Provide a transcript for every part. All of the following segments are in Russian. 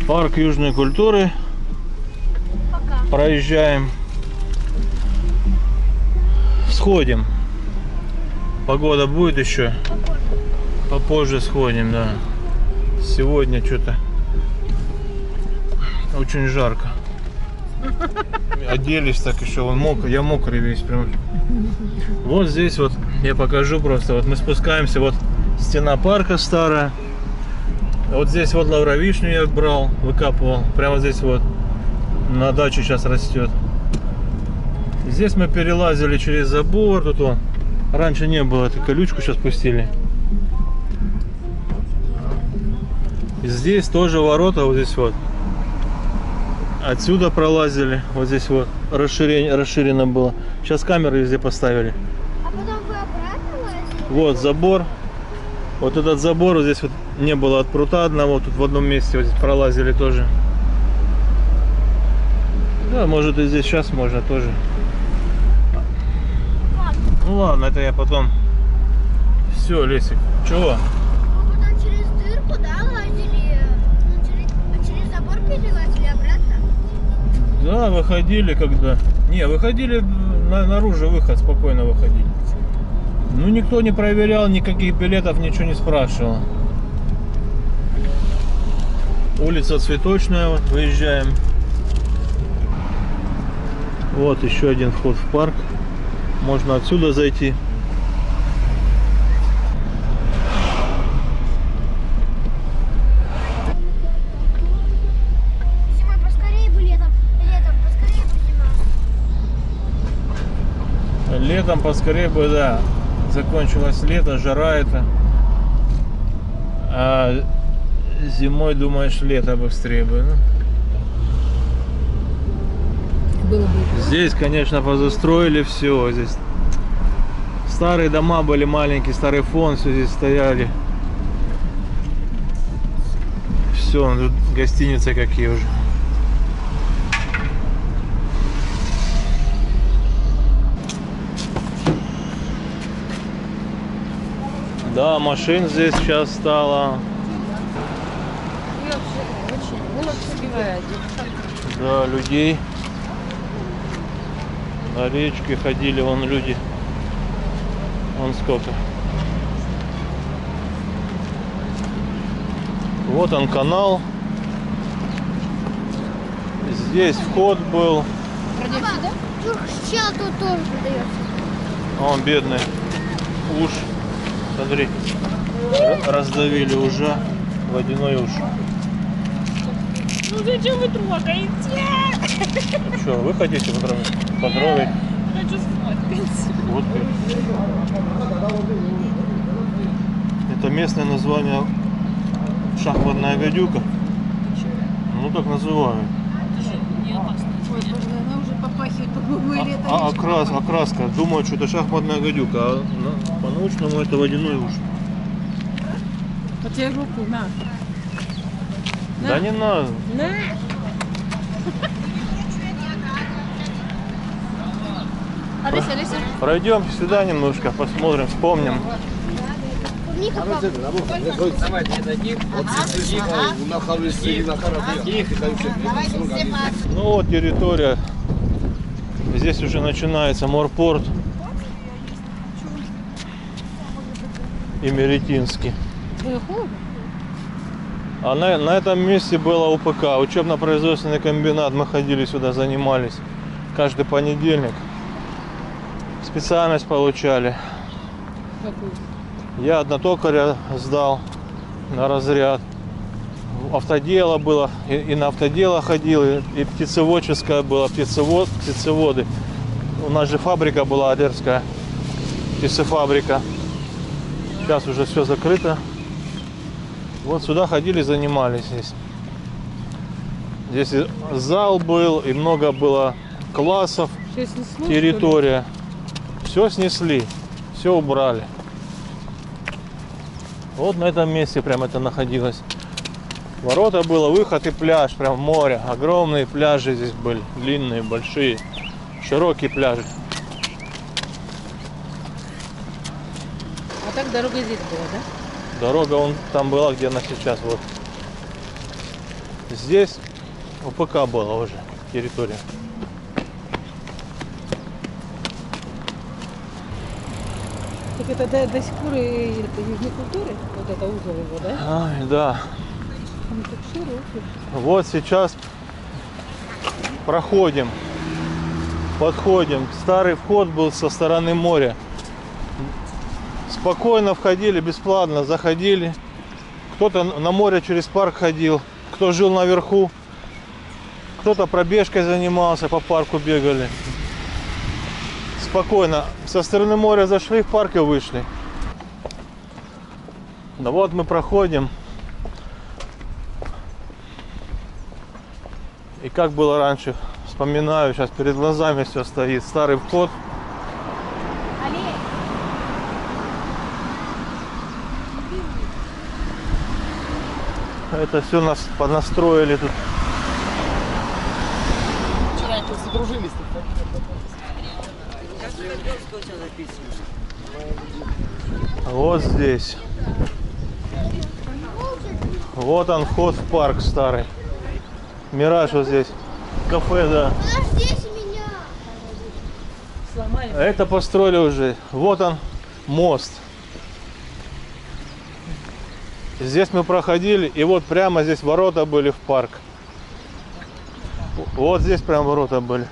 Парк южной культуры. Пока. Проезжаем. Сходим. Погода будет еще. Попозже сходим, да. Сегодня что-то очень жарко. Оделись так еще, он мокрый, я мокрый весь прям. Вот здесь вот, я покажу просто, вот мы спускаемся, вот стена парка старая. Вот здесь вот лавровишню я брал, выкапывал, прямо здесь вот, на даче сейчас растет. Здесь мы перелазили через забор, тут он, раньше не было, эту колючку сейчас пустили. И здесь тоже ворота, вот здесь вот. Отсюда пролазили, вот здесь вот расширено было. Сейчас камеры везде поставили. А потом вы обратно лазили? Вот забор. Вот этот забор, вот здесь вот не было от прута одного, тут в одном месте вот здесь пролазили тоже. Да, может и здесь сейчас можно тоже. Ну ладно, это я потом. Все, Лесик. Чего? Вы потом через дырку, да, лазили? Ну, через забор перелазили обратно? Да, выходили когда. Не, выходили наружу, выход, спокойно выходили. Ну, никто не проверял, никаких билетов, ничего не спрашивал. Улица Цветочная, вот, выезжаем. Вот еще один вход в парк. Можно отсюда зайти. Зимой поскорее бы летом поскорее бы зима. Летом поскорее бы, да, закончилось лето, жара это. А зимой, думаешь, лето быстрее бы, ну? Было бы. Здесь, конечно, позастроили все. Здесь старые дома были маленькие, старый фон, все здесь стояли. Все, гостиницы какие уже. Да, машин здесь сейчас стало. Да, людей. На речке ходили, вон люди. Вон сколько. Вот он канал. Здесь вход был. Чел тут тоже продается. Он бедный. Уж. Смотри. Раздавили ужа. Водяной уж. Ну зачем вы трогаете? Ну что, вы хотите потрогать? Хочу сфоткать. Вот. Это местное название шахматная гадюка. Ну так называют. Не опасно. Ой, боже, она уже попахивает, по-моему, или это Окраска. Думают, что это шахматная гадюка, а по-научному это водяной уж. Потеряй руку, на. Да не надо. На. Алися, Алися. Пройдем сюда немножко, посмотрим, вспомним. Клубника, папа. Ну вот территория. Здесь уже начинается морпорт и Меретинский. А на этом месте было УПК, учебно-производственный комбинат. Мы ходили сюда, занимались каждый понедельник. Специальность получали. Какую? Я однотокаря сдал на разряд. Автодело было, и на автодело ходил, и птицеводческое было, птицеводы. У нас же фабрика была одесская, птицефабрика. Сейчас уже все закрыто. Вот сюда ходили, занимались здесь. Здесь и зал был, и много было классов, территория. Все снесли, все убрали. Вот на этом месте прям это находилось. Ворота было, выход и пляж, прям море. Огромные пляжи здесь были, длинные, большие, широкие пляжи. А так дорога здесь была, да? Дорога вон там была, где она сейчас, вот. Здесь УПК была уже территория. Так это до сих пор и это южной культуры? Вот это узел его, да? Ай, да. Он так широкий. Вот сейчас проходим, подходим. Старый вход был со стороны моря. Спокойно входили, бесплатно заходили. Кто-то на море через парк ходил, кто жил наверху, кто-то пробежкой занимался, по парку бегали. Спокойно. Со стороны моря зашли в парк и вышли. Да вот мы проходим. И как было раньше, вспоминаю, сейчас перед глазами все стоит. Старый вход. Это все нас понастроили тут. Вчера тут задружились. Вот здесь. Вот он вход в парк старый. Мираж вот здесь. Кафе, да. Подождите меня. Сломали. Это построили уже. Вот он мост. Здесь мы проходили, и вот прямо здесь ворота были в парк. Вот здесь прям ворота были.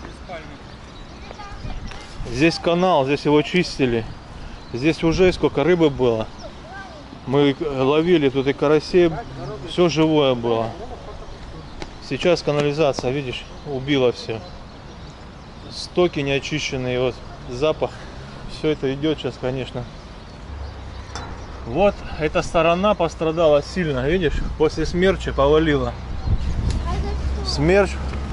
Здесь канал, здесь его чистили. Здесь уже сколько рыбы было. Мы ловили тут и карасей, все живое было. Сейчас канализация, видишь, убила все. Стоки неочищенные, вот запах. Все это идет сейчас, конечно. Вот эта сторона пострадала сильно, видишь, после смерча повалила. Смерч.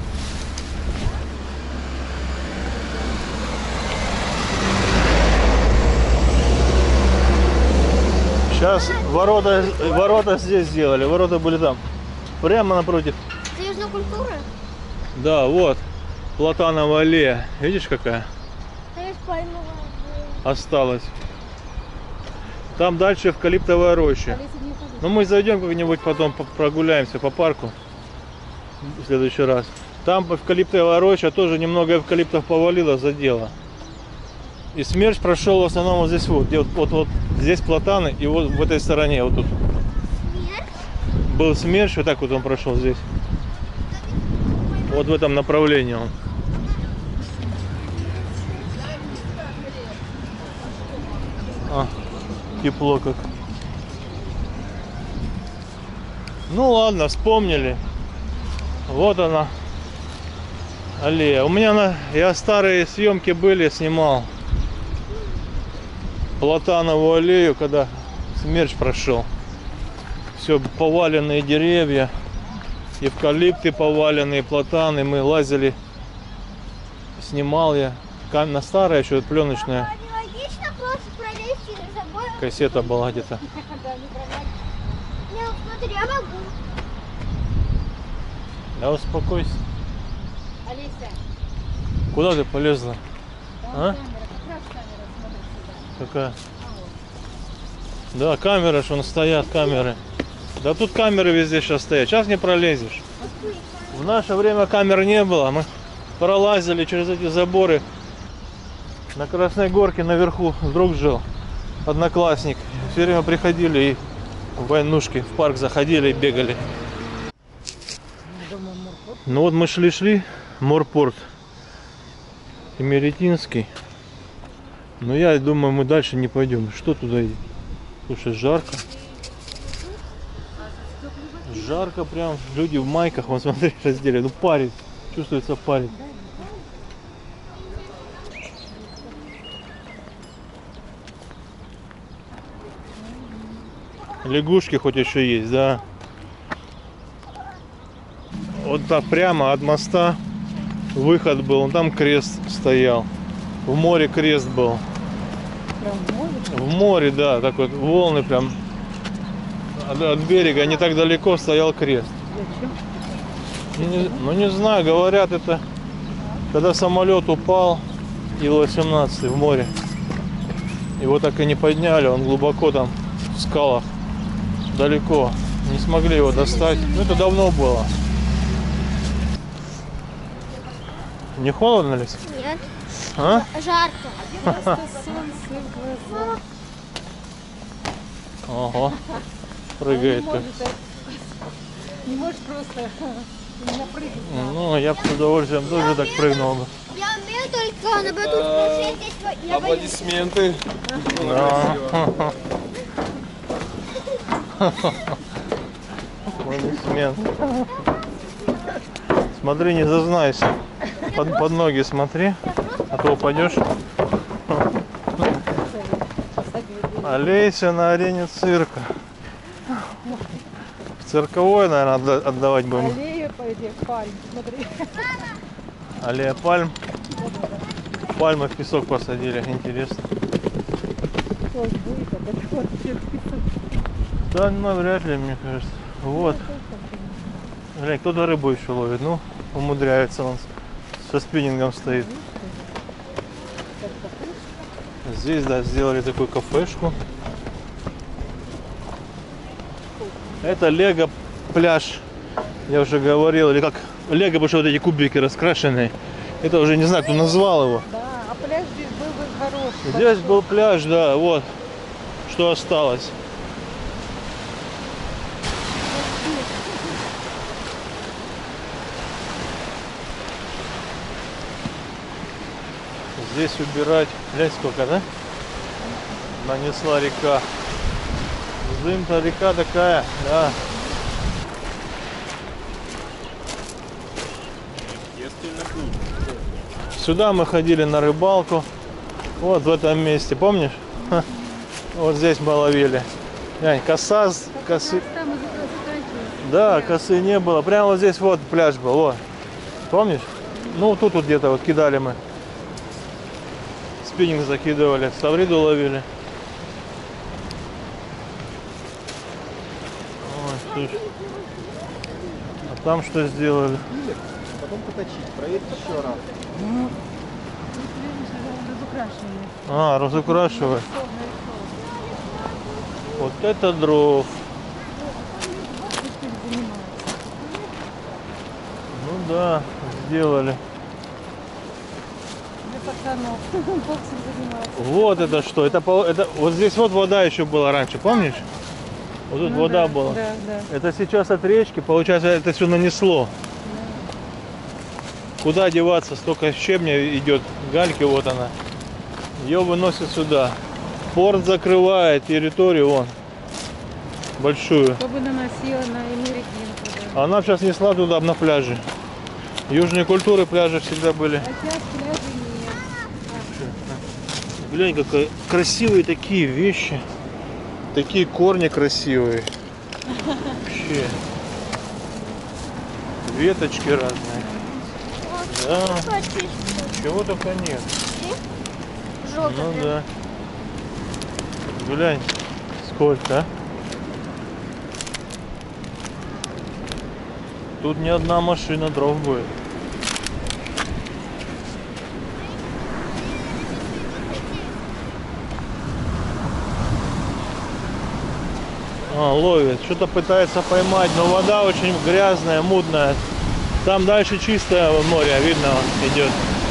Сейчас ворота здесь сделали, ворота были там, прямо напротив. Это южная культура? Да, вот, платановая аллея, видишь какая Да есть пальмовая. осталась. Там дальше эвкалиптовая роща. Ну мы зайдем как-нибудь потом, прогуляемся по парку в следующий раз. Там эвкалиптовая роща, тоже немного эвкалиптов повалило, задело. И смерч прошел в основном вот здесь вот, где вот здесь платаны, и вот в этой стороне вот тут. Был смерч, вот так вот он прошел здесь. Вот в этом направлении он. Тепло как. Ну ладно, вспомнили. Вот она, аллея. У меня я старые съемки были, снимал платановую аллею, когда смерч прошел. Все поваленные деревья, эвкалипты поваленные, платаны. Мы лазили, снимал я. На старая еще пленочная. Логично просто пролезть через забор. Кассета была где-то. Не, смотри, я могу. Да успокойся. Олеся, Куда ты полезла? там А? камера, как раз камера смотрит сюда. Какая? Да, камеры, что стоят камеры. Да тут камеры везде сейчас стоят. Сейчас не пролезешь. В наше время камер не было. Мы пролазили через эти заборы. На Красной Горке наверху друг жил, одноклассник. Все время приходили и в войнушки в парк заходили и бегали. Ну вот мы шли, Морпорт Имеретинский. Но я думаю, мы дальше не пойдем. Что туда идти? Слушай, жарко. Жарко прям. Люди в майках, вон смотри, раздели. Ну парит. Чувствуется парит. Лягушки хоть еще есть, да. Вот так прямо от моста выход был. Там крест стоял. В море крест был. В море, да, так вот волны прям от берега, не так далеко стоял крест. Ну не знаю, говорят, это когда самолет упал, Ил-18 в море. Его так и не подняли, он глубоко там в скалах, далеко. Не смогли его достать. Ну, это давно было. Не холодно ли? Нет. А? Жарко. Просто солнце в глаза. Ого. Прыгает как. Не можешь просто напрыгнуть. Ну, я бы с удовольствием тоже так прыгнул бы. Я умею только на батут смотреть. Здесь я боюсь. Аплодисменты. Да. Аплодисмент. Смотри, не зазнайся. Под ноги смотри, а то упадешь. Олейся на арене цирка. В цирковой, наверное, отдавать будем. Аллея по этих пальм, смотри. Аллея пальм. Пальмы в песок посадили, интересно. Что будет, это вот песок. Да, ну, вряд ли, мне кажется. Вот. Глянь, кто-то рыбу еще ловит. Ну, умудряется он. Со спиннингом стоит. Здесь, да, сделали такую кафешку. Это Лего пляж. Я уже говорил. Или как Лего, потому что вот эти кубики раскрашенные. Это уже не знаю, кто назвал его. Да, а пляж здесь был бы хороший. Здесь был пляж, да, вот. Что осталось. Здесь убирать. Глянь, сколько, да? Нанесла река. Зым-то река такая, да. Сюда мы ходили на рыбалку. Вот в этом месте, помнишь? Ха. Вот здесь мы ловили. Глянь, коса, косы. Там уже заканчивается. Да, косы не было. Прямо вот здесь вот пляж был. Вот. Помнишь? Ну, тут вот где-то вот кидали мы. Спиннинг закидывали, ставриду ловили. Ой, слушай. А там что сделали? Потом поточить, проверить еще раз. Разукрашенные. А, разукрашивать. Вот это дров. Ну да, сделали. Для пацанов. Боксом заниматься. Вот это что? Это вот здесь вот вода еще была раньше, помнишь? Вот тут Ну вода да, была. Да, да. Это сейчас от речки, получается, это все нанесло. Куда деваться? Столько щебня идет, гальки, вот она. Ее выносят сюда. Порт закрывает территорию, вон, большую. Чтобы наносила на Эмерикинку, да. Она сейчас несла туда, на пляже. Южные культуры пляжи всегда были. А сейчас пляжей нет. Глянь, какие красивые такие вещи. Такие корни красивые. Вообще. Веточки разные. Да. Чего только нет. Желтый. Ну да. Глянь, сколько, а? Тут ни одна машина дров будет. А, ловит. Что-то пытается поймать, но вода очень грязная, мутная. Там дальше чистое море, видно, он идет.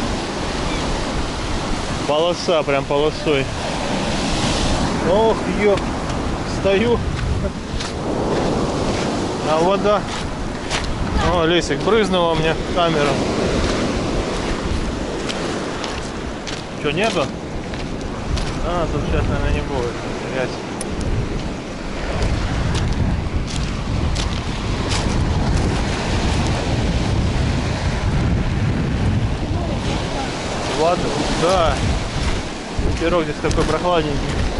Полоса, прям полосой. Ох, ё, стою. А вода. О, Лесик, брызнула мне в камеру. Что, нету? А, тут сейчас, наверное, не будет. Грязь. Вода, да. Пирог здесь такой прохладненький.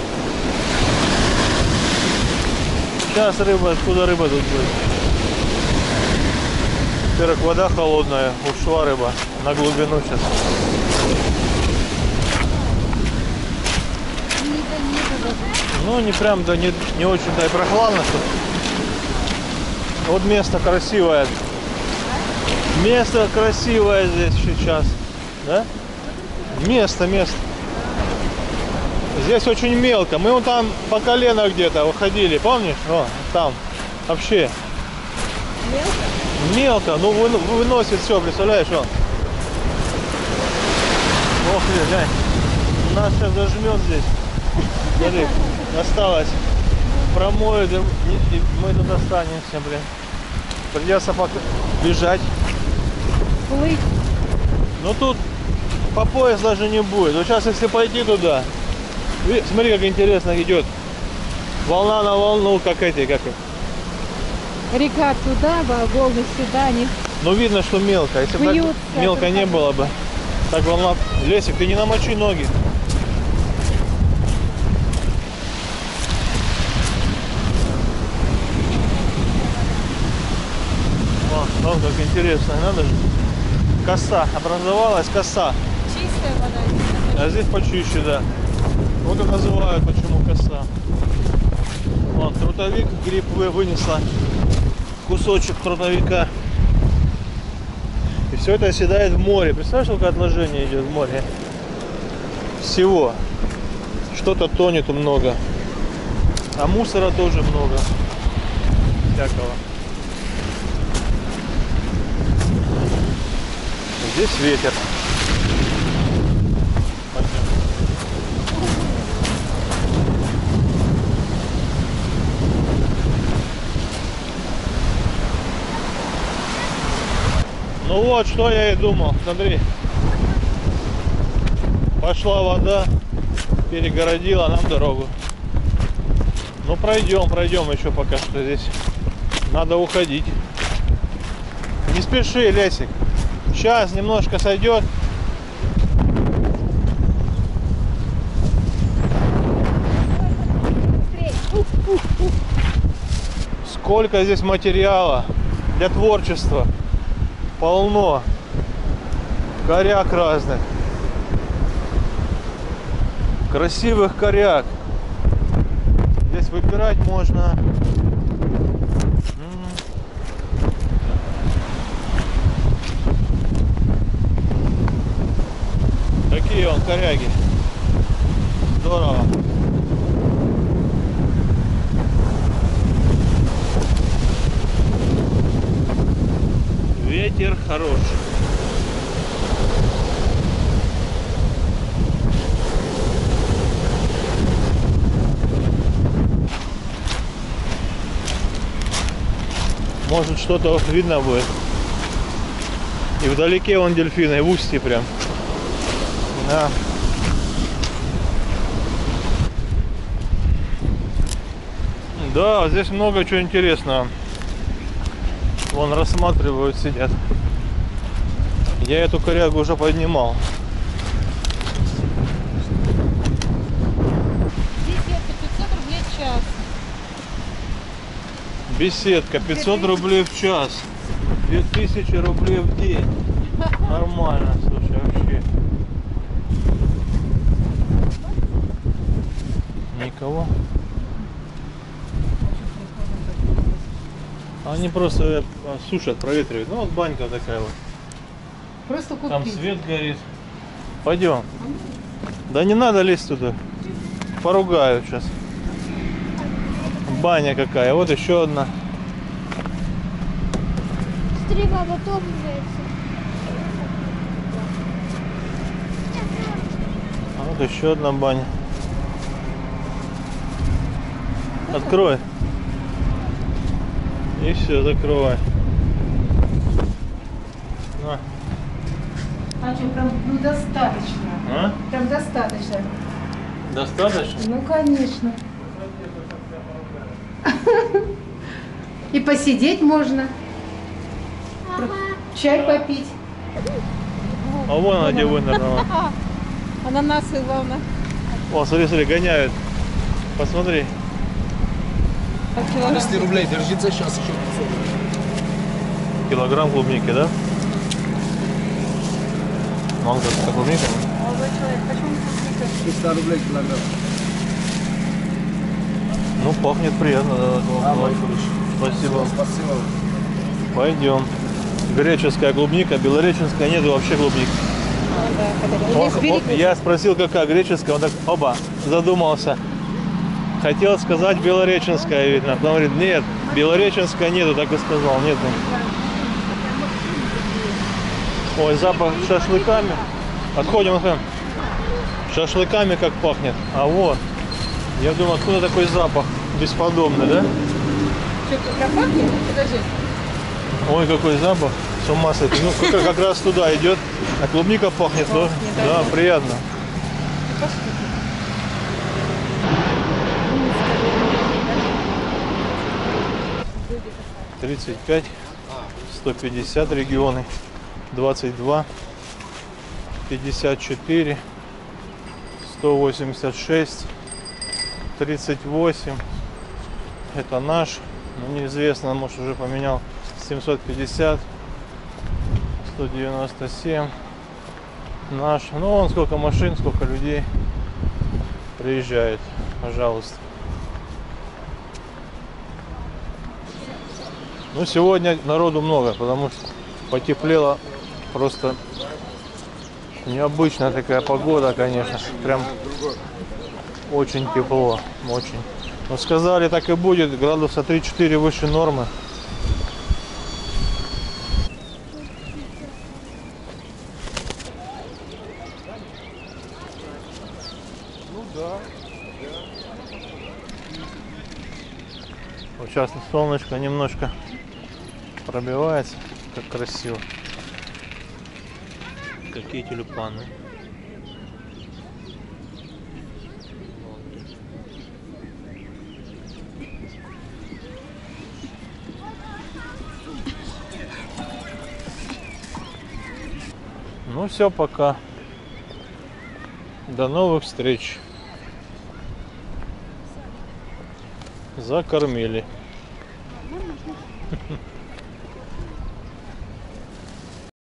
Сейчас рыба, откуда рыба тут будет? Во-первых, вода холодная, ушла рыба на глубину сейчас. Ну, не прям, да, не очень-то и прохладно. Вот место красивое. Место красивое здесь сейчас. Да? Место. Здесь очень мелко. Мы вон там по колено где-то выходили, помнишь? О, там. Вообще. Мелко? Мелко, ну выносит все, представляешь, он. Ох ты, глянь. Нас сейчас зажмет здесь. Смотри, осталось. Промоют, и мы тут останемся, блин. Придется пока бежать. Плыть. Но тут по пояс даже не будет. Вот сейчас, если пойти туда, смотри, как интересно идет. Волна на волну, как эти, как их. Река туда, волны сюда, они Ну видно, что мелко. Если бы бьются. так мелко не было бы, так волна. Лесик, ты не намочи ноги. Вон как интересно, надо же. Коса, образовалась коса. чистая вода. А здесь почище, да. Вот и называют почему коса. Вон, трутовик, гриб вынесла. Кусочек трутовика. И все это оседает в море. Представляешь, сколько отложения идет в море? Всего. Что-то тонет много. А мусора тоже много. Всякого. Здесь ветер. Ну вот, что я и думал. Смотри. Пошла вода, перегородила нам дорогу. Ну пройдем еще пока что здесь. Надо уходить. Не спеши, Лесик. Сейчас немножко сойдет. Сколько здесь материала для творчества. Полно. Коряк разных. Красивых коряк. Здесь выбирать можно. Какие он коряги. Здорово. Ветер хороший. Может, что-то видно будет. И вдалеке вон дельфины, и в устье прям. Да. Да, здесь много чего интересного. Вон рассматривают, сидят. Я эту корягу уже поднимал. Беседка 500 рублей в час. Беседка 500 рублей в час. 2000 рублей в день. Нормально, слушай, вообще. Никого. Они просто сушат, проветривают. Ну вот банька такая вот. Просто купить. Там свет горит. Пойдем. Да не надо лезть туда. Поругают сейчас. Баня какая. Вот еще одна. Смотри, баба, Том нравится. А вот еще одна баня. Открой. И все, закрывай. На. А что, прям ну, достаточно. А? Прям достаточно. Достаточно? Ну, конечно. И посидеть можно. Ага. Чай попить. А вон она где вынырнула. Ананасы, главное. О, смотри, смотри, гоняют. Посмотри. 200 рублей, держите сейчас еще 500. Килограмм клубники, да? Вон как клубника. Молодой человек, почему не 300 рублей килограмм. Ну, пахнет приятно. Да, А, мой спасибо. Спасибо. Пойдем. Греческая клубника, белореченская нету вообще клубник. Здесь берег. Я спросил, какая греческая, он так, оба, задумался. Хотел сказать Белореченская, видно. Потом говорит, нет, Белореченская нету, так и сказал, нету. Ой, запах шашлыками. Отходим, отходим. Шашлыками как пахнет. А вот. Я думаю, откуда такой запах бесподобный, да? Что, как пахнет? Подожди. Ой, какой запах. С ума сойти. Ну, как раз туда идет. А клубника пахнет, да? Да, приятно. 35, 150 регионы, 22, 54, 186, 38. Это наш. Ну, неизвестно, может уже поменял. 750, 197. Наш. Ну, вон сколько машин, сколько людей приезжает. Пожалуйста. Ну, сегодня народу много, потому что потеплело, просто необычная такая погода, конечно. Прям очень тепло, очень. Но сказали, так и будет, градуса 3-4 выше нормы. Ну да. Вот сейчас солнышко немножко пробивается, как красиво. Какие тюльпаны. Ну все, пока. До новых встреч. Закормили.